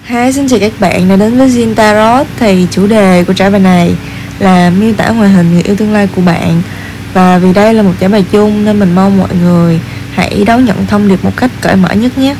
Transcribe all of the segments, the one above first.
Hi, xin chào các bạn đã đến với Zin Tarot. Thì chủ đề của trải bài này là miêu tả ngoại hình người yêu tương lai của bạn. Và vì đây là một trải bài chung nên mình mong mọi người hãy đón nhận thông điệp một cách cởi mở nhất nhé.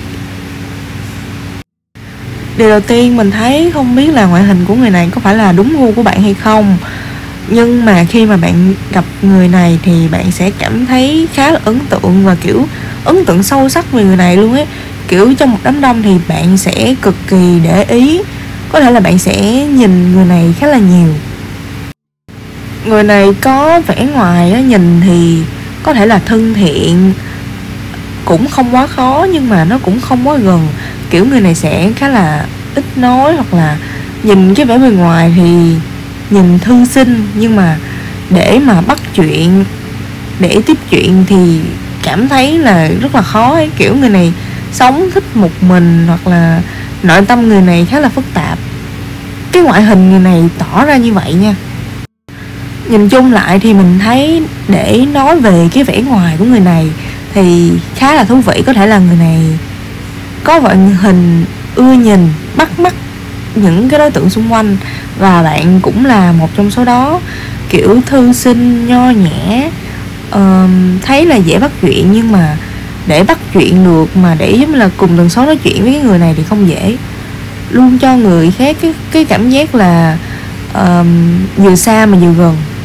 Điều đầu tiên mình thấy không biết là ngoại hình của người này có phải là đúng gu của bạn hay không. Nhưng mà khi mà bạn gặp người này thì bạn sẽ cảm thấy khá là ấn tượng và kiểu ấn tượng sâu sắc về người này luôn ấy. Kiểu trong một đám đông thì bạn sẽ cực kỳ để ý, có thể là bạn sẽ nhìn người này khá là nhiều. Người này có vẻ ngoài á, nhìn thì có thể là thân thiện, cũng không quá khó nhưng mà nó cũng không quá gần. Kiểu người này sẽ khá là ít nói, hoặc là nhìn cái vẻ bề ngoài thì nhìn thư sinh, nhưng mà để mà bắt chuyện, để tiếp chuyện thì cảm thấy là rất là khó ấy. Kiểu người này sống thích một mình, hoặc là nội tâm người này khá là phức tạp. Cái ngoại hình người này tỏ ra như vậy nha. Nhìn chung lại thì mình thấy để nói về cái vẻ ngoài của người này thì khá là thú vị. Có thể là người này có ngoại hình ưa nhìn, bắt mắt những cái đối tượng xung quanh, và bạn cũng là một trong số đó. Kiểu thư sinh, nho nhã, thấy là dễ bắt chuyện, nhưng mà để bắt chuyện được mà để giống như là cùng tần số nói chuyện với cái người này thì không dễ. Luôn cho người khác cái cảm giác là vừa xa mà vừa gần.